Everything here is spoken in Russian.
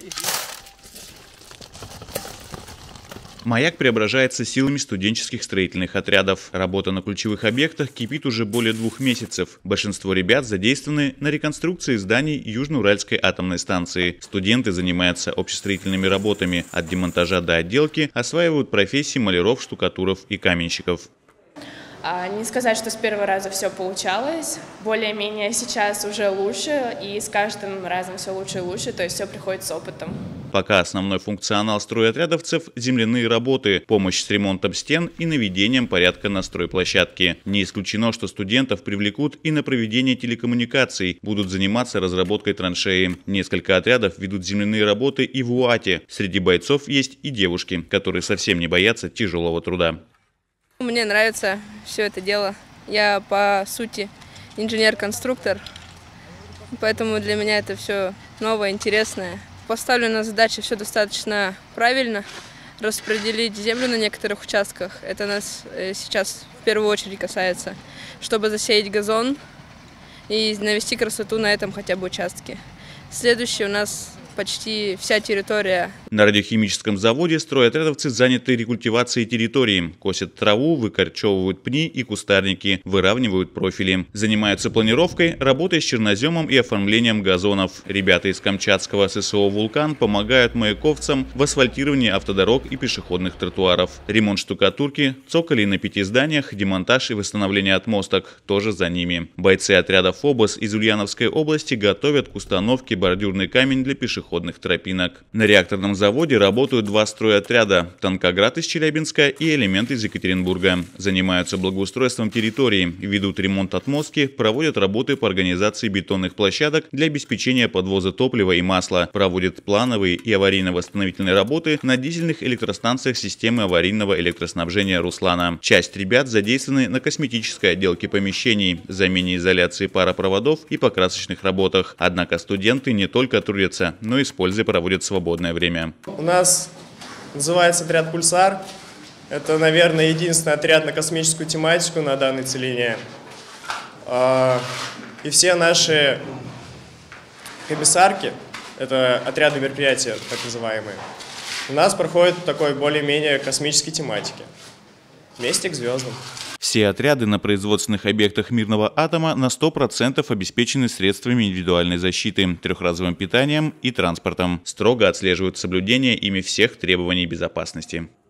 Маяк преображается силами студенческих строительных отрядов. Работа на ключевых объектах кипит уже более 2 месяцев. Большинство ребят задействованы на реконструкции зданий Южноуральской атомной станции. Студенты занимаются общестроительными работами. От демонтажа до отделки осваивают профессии маляров, штукатуров и каменщиков. Не сказать, что с первого раза все получалось. Более-менее сейчас уже лучше, и с каждым разом все лучше и лучше, то есть все приходит с опытом. Пока основной функционал стройотрядовцев – земляные работы, помощь с ремонтом стен и наведением порядка на стройплощадке. Не исключено, что студентов привлекут и на проведение телекоммуникаций, будут заниматься разработкой траншеи. Несколько отрядов ведут земляные работы и в УАТе. Среди бойцов есть и девушки, которые совсем не боятся тяжелого труда. Мне нравится все это дело. Я, по сути, инженер-конструктор, поэтому для меня это все новое, интересное. Поставлена задача все достаточно правильно, распределить землю на некоторых участках. Это нас сейчас в первую очередь касается, чтобы засеять газон и навести красоту на этом хотя бы участке. Следующий у нас почти вся территория. На радиохимическом заводе стройотрядовцы заняты рекультивацией территории. Косят траву, выкорчевывают пни и кустарники, выравнивают профили. Занимаются планировкой, работой с черноземом и оформлением газонов. Ребята из Камчатского ССО «Вулкан» помогают маяковцам в асфальтировании автодорог и пешеходных тротуаров. Ремонт штукатурки, цоколей на 5 зданиях, демонтаж и восстановление отмосток тоже за ними. Бойцы отрядов ФОБОС из Ульяновской области готовят к установке бордюрный камень для пешеходных тропинок. На реакторном заводе работают 2 стройотряда – «Танкоград» из Челябинска и «Элемент» из Екатеринбурга. Занимаются благоустройством территории, ведут ремонт отмостки, проводят работы по организации бетонных площадок для обеспечения подвоза топлива и масла, проводят плановые и аварийно-восстановительные работы на дизельных электростанциях системы аварийного электроснабжения «Руслана». Часть ребят задействованы на косметической отделке помещений, замене изоляции паропроводов и покрасочных работах. Однако студенты не только трудятся, но и с пользой проводят свободное время. У нас называется отряд «Пульсар». Это, наверное, единственный отряд на космическую тематику на данной целине. И все наши комиссарки, это отряды мероприятия, так называемые, у нас проходят такой более-менее космической тематики. Вместе к звездам. Все отряды на производственных объектах мирного атома на 100% обеспечены средствами индивидуальной защиты, 3-разовым питанием и транспортом. Строго отслеживают соблюдение ими всех требований безопасности.